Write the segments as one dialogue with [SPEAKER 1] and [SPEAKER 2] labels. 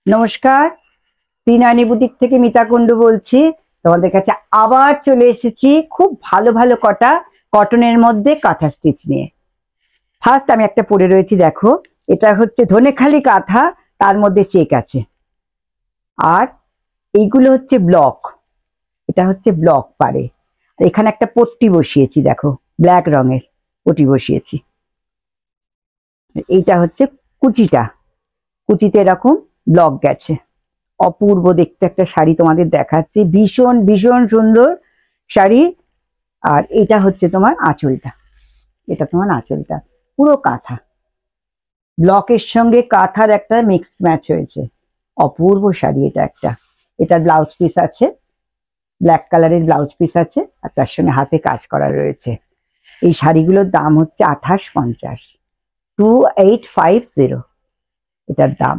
[SPEAKER 1] নমস্কার, ত্রিনয়নী বুটিক থেকে মিতা কুন্ডু বলছি। তোমাদের কাছে আবার চলে এসেছি খুব ভালো ভালো কটা কটনের মধ্যে কাঁথা স্টিচ নিয়ে। ফার্স্ট আমি একটা পরে রয়েছি, দেখো এটা হচ্ছে ধনেখালি কাঁথা, তার মধ্যে চেক আছে। আর এইগুলো হচ্ছে ব্লক, এটা হচ্ছে ব্লক পারে। এখানে একটা পট্টি বসিয়েছি, দেখো ব্ল্যাক রঙের পট্টি বসিয়েছি। এইটা হচ্ছে কুচিটা, কুচিতে এরকম ব্লক গেছে। অপূর্ব দেখতে একটা শাড়ি তোমাদের দেখাচ্ছি, ভীষণ ভীষণ সুন্দর শাড়ি। আর এটা হচ্ছে তোমার আঁচলটা, এটা তোমার আঁচলটা পুরো কাঁথা, ব্লকের সঙ্গে কাঁথার একটা মিক্স ম্যাচ হয়েছে। অপূর্ব শাড়ি এটা একটা। এটা ব্লাউজ পিস আছে, ব্ল্যাক কালারের ব্লাউজ পিস আছে, আর তার সঙ্গে হাতে কাজ করা রয়েছে। এই শাড়িগুলোর দাম হচ্ছে 2850, 2850 এটার দাম।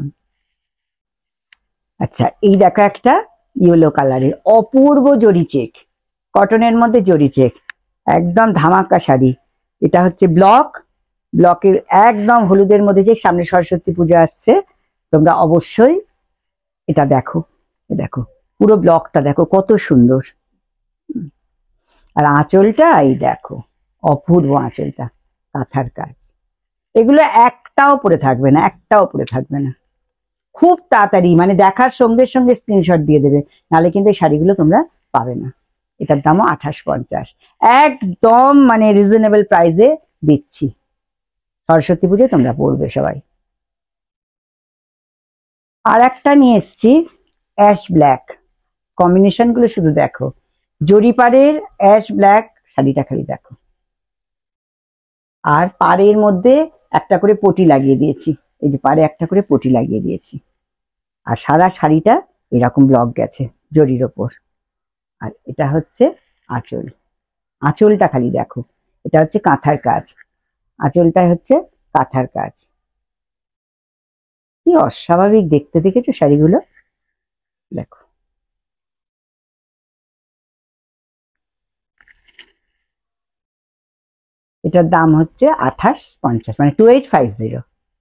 [SPEAKER 1] আচ্ছা, এই দেখো একটা ইয়েলো কালারের অপূর্ব জরি চেক, কটনের মধ্যে জরি চেক, একদম ধামাকা শাড়ি। এটা হচ্ছে ব্লক, ব্লকের একদম হলুদের মধ্যে চেক। সামনে সরস্বতী পূজা আসছে, তোমরা অবশ্যই এটা দেখো। দেখো পুরো ব্লকটা দেখো কত সুন্দর। আর আঁচলটা এই দেখো, অপূর্ব আঁচলটা, কাঁথার কাজ। এগুলো একটাও পরে থাকবে না, একটাও পরে থাকবে না। খুব তাড়াতাড়ি মানে দেখার সঙ্গে সঙ্গে স্ক্রিনশট দিয়ে দেবে, নাহলে কিন্তু এই শাড়িগুলো তোমরা পাবে না। এটার দামও 2850, একদম মানে রিজনেবল প্রাইসে দিচ্ছি। সরস্বতী পুজোয় তোমরা পড়বে সবাই। আর একটা নিয়ে এসছি অ্যাশ ব্ল্যাক, কম্বিনেশন গুলো শুধু দেখো। জরিপাড়ের অ্যাশ ব্ল্যাক শাড়িটা খালি দেখো। আর পাড়ের মধ্যে একটা করে পটি লাগিয়ে দিয়েছি, এই যে পাড়ে একটা করে পটি লাগিয়ে দিয়েছি। আর সারা শাড়িটা এরকম ব্লক গেছে জরির ওপর। আর এটা হচ্ছে আঁচল, আঁচলটা খালি দেখো। এটা হচ্ছে কাঁথার কাজ, আঁচলটা হচ্ছে কাঁথার কাজ। কি অস্বাভাবিক দেখতে, দেখেছো শাড়িগুলো? দেখো এটার দাম হচ্ছে 2850, মানে 2850।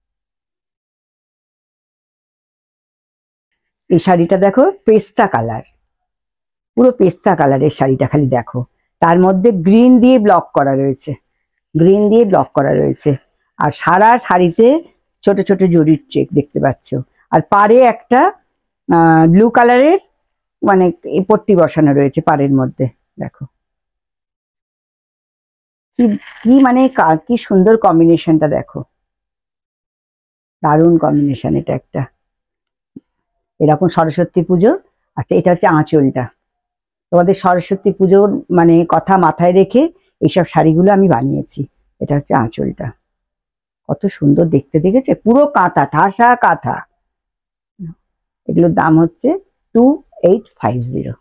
[SPEAKER 1] এই শাড়িটা দেখো পেস্তা কালার, পুরো পেস্তা কালারের শাড়িটা খালি দেখো। তার মধ্যে গ্রিন দিয়ে ব্লক করা রয়েছে, গ্রিন দিয়ে ব্লক করা রয়েছে। আর সারা শাড়িতে ছোট ছোট জরির চেক দেখতে পাচ্ছ। আর পাড়ে একটা ব্লু কালারের মানে পট্টি বসানো রয়েছে পাড়ের মধ্যে, দেখো কি কি মানে কি সুন্দর কম্বিনেশনটা দেখো, দারুণ কম্বিনেশন এটা একটা। এরকম সরস্বতী পুজো। আচ্ছা, এটা হচ্ছে আঁচলটা। তোমাদের সরস্বতী পুজোর মানে কথা মাথায় রেখে এইসব শাড়িগুলো আমি বানিয়েছি। এটা হচ্ছে আঁচলটা, কত সুন্দর দেখতে, দেখেছে? পুরো কাঁথা, ঠাসা কাঁথা। এগুলোর দাম হচ্ছে 2850।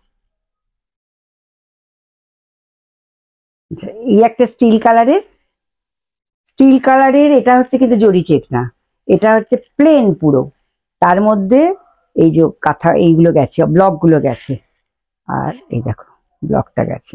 [SPEAKER 1] এই একটা স্টিল কালারের, স্টিল কালারের এটা হচ্ছে কিন্তু জরি চেক না, এটা হচ্ছে প্লেন পুরো। তার মধ্যে এই যে কাঁথা এইগুলো গেছে, ব্লক গুলো গেছে। আর এই দেখো ব্লকটা গেছে,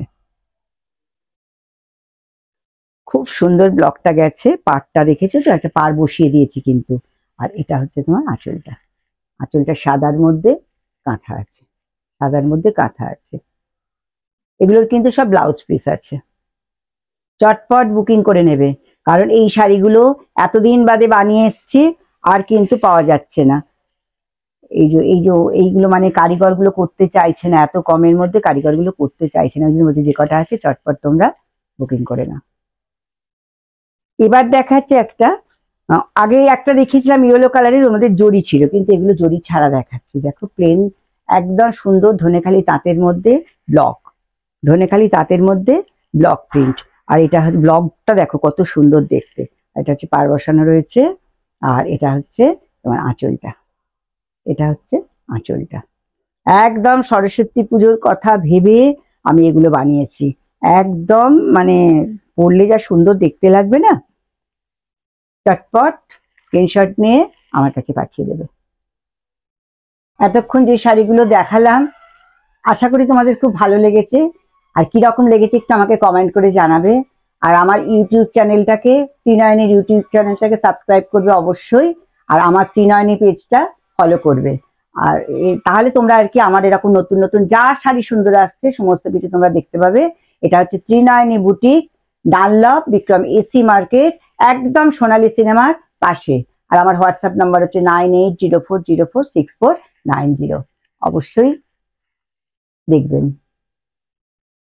[SPEAKER 1] খুব সুন্দর ব্লকটা গেছে। পাড়টা দেখেছো তো, একটা পাড় বসিয়ে দিয়েছি কিন্তু। আর এটা হচ্ছে তোমার আঁচলটা, আঁচলটা সাদার মধ্যে কাঁথা আছে, সাদার মধ্যে কাঁথা আছে। এগুলোর কিন্তু সব ব্লাউজ পিস আছে। চটপট বুকিং করে নেবে, কারণ এই শাড়িগুলো এতদিন বাদে বানিয়ে এসছি, আর কিন্তু পাওয়া যাচ্ছে না। এই যে এইগুলো মানে কারিগর গুলো করতে চাইছে না, এত কমের মধ্যে কারিগর গুলো করতে চাইছে না। ওই জন্য যে কটা আছে চটপট তোমরা বুকিং করে নাও। এবার দেখাচ্ছে একটা, আগে একটা দেখিয়েছিলাম ইয়েলো কালারের, ওর মধ্যে জরি ছিল, কিন্তু এগুলো জরি ছাড়া দেখাচ্ছি। দেখো প্লেন, একদম সুন্দর ধনেখালি তাঁতের মধ্যে ব্লক, ধনেখালি তাঁতের মধ্যে ব্লক প্রিন্ট। আর এটা ব্লকটা দেখো কত সুন্দর দেখতে। এটা হচ্ছে পাড় বসানো রয়েছে। আর এটা হচ্ছে তোমার আঁচলটা, এটা হচ্ছে আঁচলটা। একদম সরস্বতী পুজোর কথা ভেবে আমি এগুলো বানিয়েছি। একদম মানে পরলে যা সুন্দর দেখতে লাগবে না। চটপট স্ক্রিনশট নিয়ে আমার কাছে পাঠিয়ে দেবে। এতক্ষণ যে শাড়িগুলো দেখালাম আশা করি তোমাদের খুব ভালো লেগেছে। আর কিরকম লেগেছে একটু আমাকে কমেন্ট করে জানাবে। আর আমার ইউটিউব চ্যানেলটাকে, ত্রিনয়নীর ইউটিউব চ্যানেলটাকে সাবস্ক্রাইব করবে অবশ্যই। আর আমার ত্রিনয়নী পেজটা ফলো করবে। আর তাহলে তোমরা আর কি আমার এরকম নতুন নতুন যা শাড়ি সুন্দর আসছে সমস্ত কিছু তোমরা দেখতে পাবে। এটা হচ্ছে 390 boutique, Dunlop, Bikram AC market, একদম সোনালী সিনেমার পাশে। আর আমার হোয়াটসঅ্যাপ নাম্বার হচ্ছে 9804046490। অবশ্যই দেখবেন।